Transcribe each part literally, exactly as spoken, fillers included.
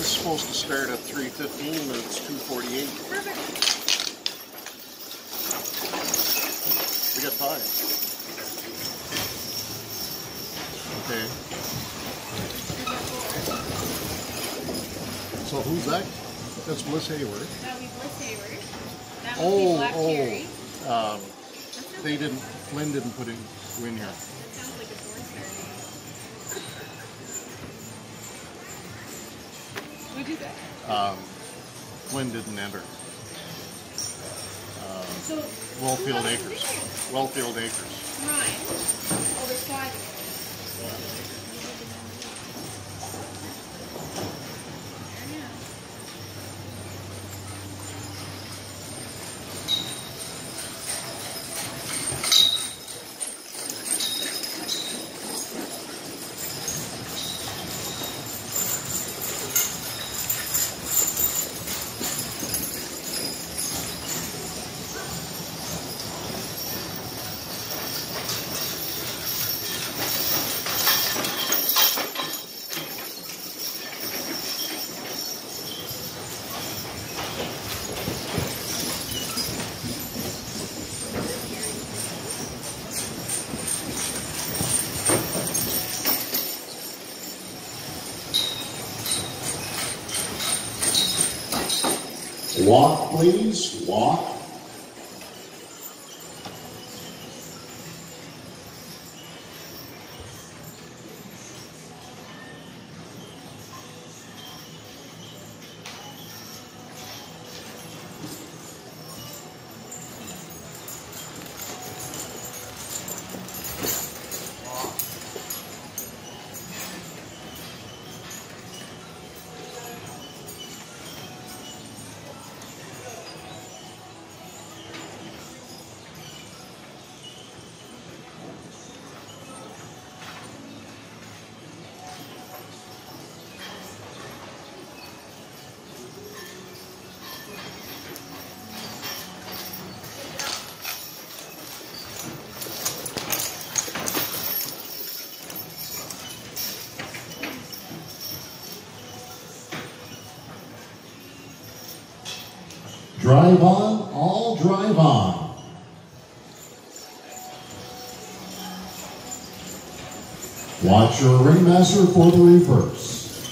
is supposed to start at three fifteen, but it's two forty-eight. Perfect. We got five. Okay. So who's that? That's Bliss Hayward. That would be Bliss Hayward. That Oh, be Black oh. Cherry. Um, they didn't, Flynn didn't put it in here. That sounds like a Thorn Cherry. What'd you say? Um, Flynn didn't enter. Uh, So, Wellfield who else Acres. is there? Wellfield Acres. Right. Oh, there's five. Walk, please. Walk. Drive on, all drive on. Watch your ringmaster for the reverse.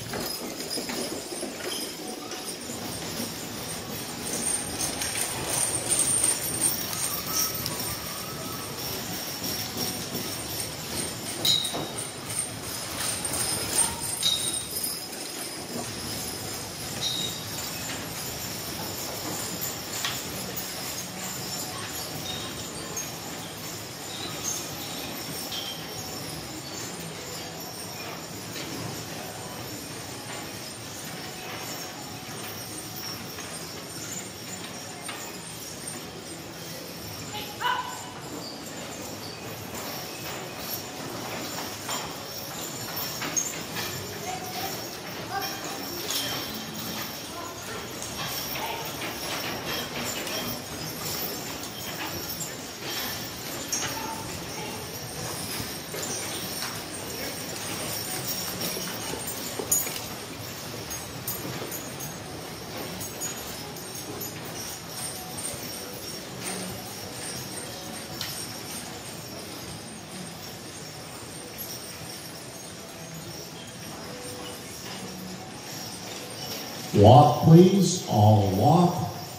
Walk, please. All walk.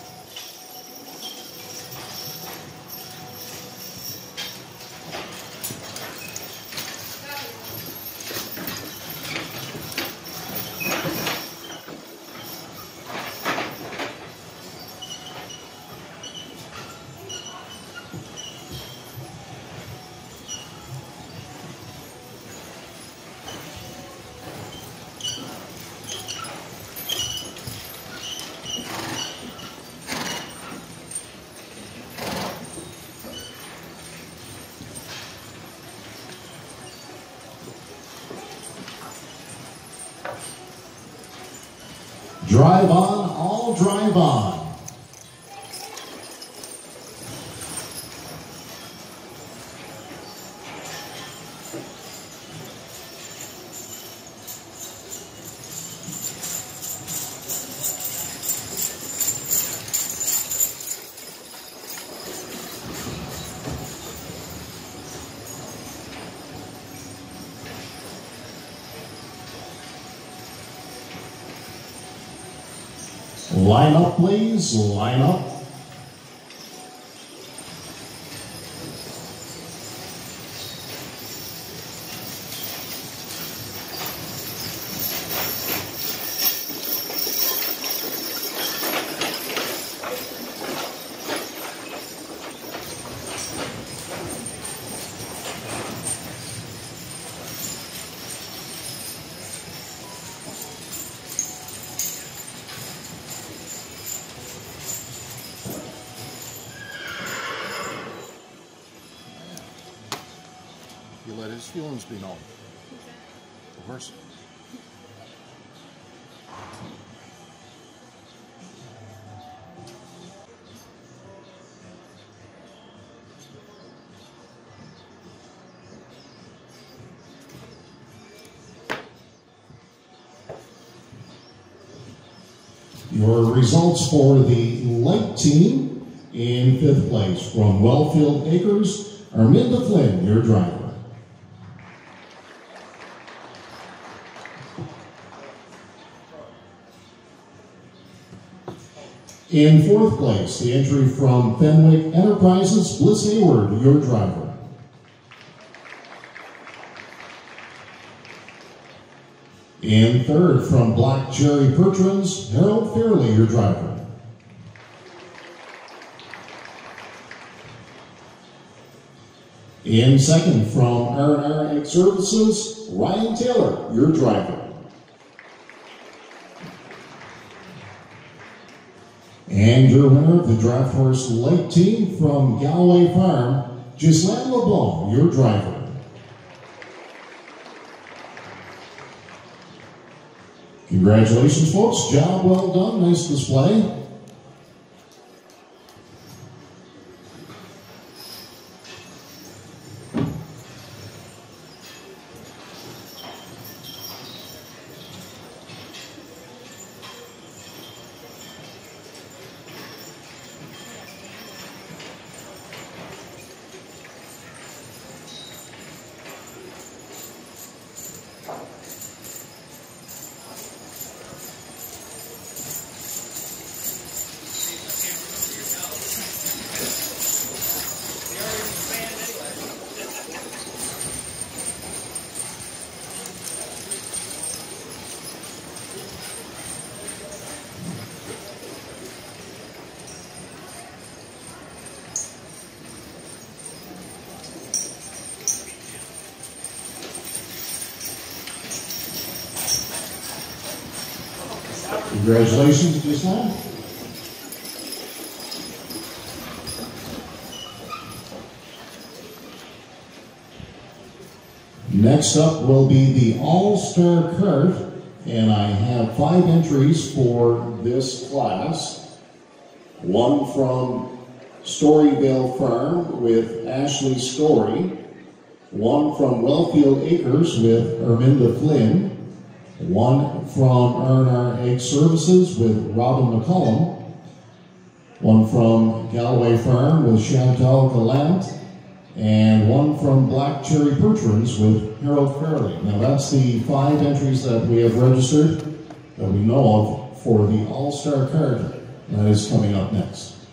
Drive on, all drive on. Line up, please. Line up. You let his feelings be known. Of course. Your results for the light team in fifth place from Wellfield Acres, Arminda Flynn, your driver. In fourth place, the entry from Fenwick Enterprises, Bliss Hayward, your driver. In third, from Black Cherry Pertrins, Harold Fairley, your driver. In second, from R and R Egg Services, Ryan Taylor, your driver. And your winner of the Draft Horse Light Team from Galloway Farm, Ghislaine LeBlanc, your driver. Congratulations, folks. Job well done. Nice display. Congratulations, Ghislaine. Next up will be the All-Star Cart, and I have five entries for this class. One from Storyville Farm with Ashley Story, one from Wellfield Acres with Arminda Flynn, one from R and R Egg Services with Robin McCullum, one from Galloway Farm with Chantal Gallant, and one from Black Cherry Pertrins with Harold Fairley. Now that's the five entries that we have registered that we know of for the All-Star Card that is coming up next.